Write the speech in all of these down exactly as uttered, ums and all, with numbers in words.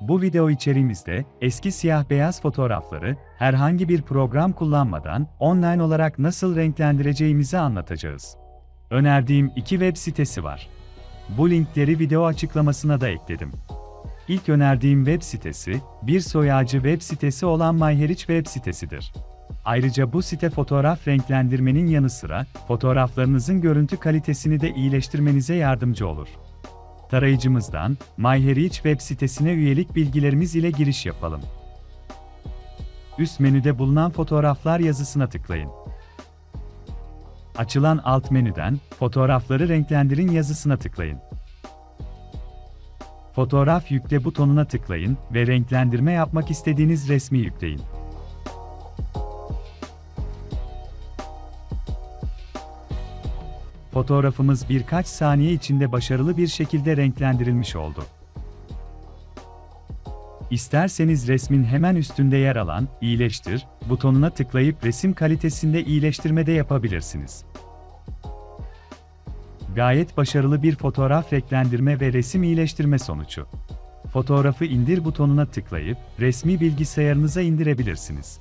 Bu video içeriğimizde eski siyah-beyaz fotoğrafları herhangi bir program kullanmadan online olarak nasıl renklendireceğimizi anlatacağız. Önerdiğim iki web sitesi var. Bu linkleri video açıklamasına da ekledim. İlk önerdiğim web sitesi, bir soy ağacı web sitesi olan MyHeritage web sitesidir. Ayrıca bu site fotoğraf renklendirmenin yanı sıra, fotoğraflarınızın görüntü kalitesini de iyileştirmenize yardımcı olur. Tarayıcımızdan MyHeritage web sitesine üyelik bilgilerimiz ile giriş yapalım. Üst menüde bulunan fotoğraflar yazısına tıklayın. Açılan alt menüden fotoğrafları renklendirin yazısına tıklayın. Fotoğraf yükle butonuna tıklayın ve renklendirme yapmak istediğiniz resmi yükleyin. Fotoğrafımız birkaç saniye içinde başarılı bir şekilde renklendirilmiş oldu. İsterseniz resmin hemen üstünde yer alan "İyileştir" butonuna tıklayıp resim kalitesinde iyileştirme de yapabilirsiniz. Gayet başarılı bir fotoğraf renklendirme ve resim iyileştirme sonucu. Fotoğrafı indir butonuna tıklayıp resmi bilgisayarınıza indirebilirsiniz.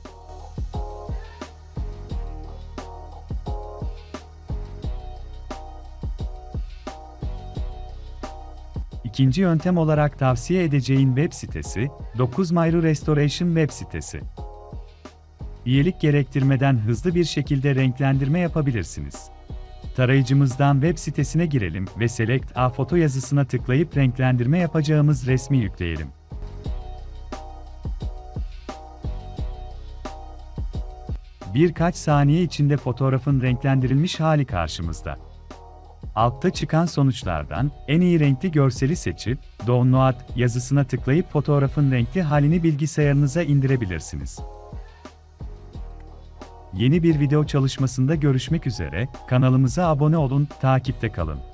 İkinci yöntem olarak tavsiye edeceğim web sitesi, dokuz Mayru Restoration web sitesi. Üyelik gerektirmeden hızlı bir şekilde renklendirme yapabilirsiniz. Tarayıcımızdan web sitesine girelim ve Select a Photo yazısına tıklayıp renklendirme yapacağımız resmi yükleyelim. Birkaç saniye içinde fotoğrafın renklendirilmiş hali karşımızda. Altta çıkan sonuçlardan en iyi renkli görseli seçip Download yazısına tıklayıp fotoğrafın renkli halini bilgisayarınıza indirebilirsiniz. Yeni bir video çalışmasında görüşmek üzere, kanalımıza abone olun, takipte kalın.